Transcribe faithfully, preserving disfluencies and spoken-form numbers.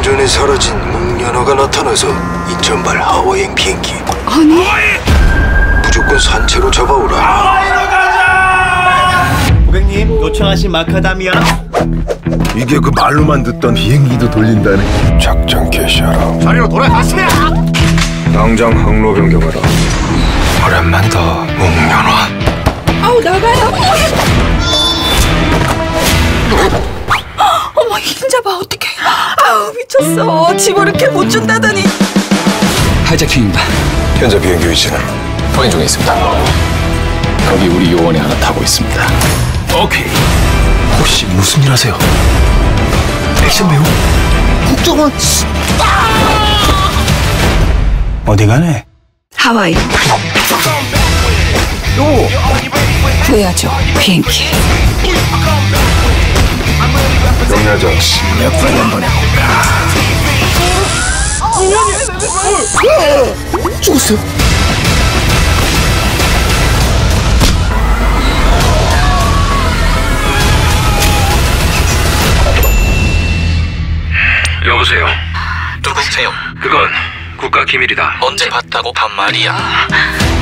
전에 사라진 묵연어가 나타나서 인천발 하와이행 비행기. 아니? 무조건 산채로 잡아오라. 하와이로 가자! 고객님, 요청하신 마카다미아. 이게 그 말로만 듣던 비행기도 돌린다네. 작전 개시하라. 자리로 돌아가세요! 당장 항로 변경하라. 오랜만이다, 묵연어. 아우, 나가요. 어머, 흰자 봐, 어떡해. 아우, 미쳤어. 집어넣게 못 준다더니. 하이제킹입니다. 현재 비행기 위치는? 확인 중에 있습니다. 거기 우리 요원이 하나 타고 있습니다. 오케이. 혹시 무슨 일 하세요? 액션 배우? 국정원? 어디 가네? 하와이. 또! 구해야죠, 비행기. 영야자. 옆으로 한번 해볼까? 죽었어요. 여보세요. 누구세요? 그건 국가 기밀이다. 언제 봤다고 반말이야?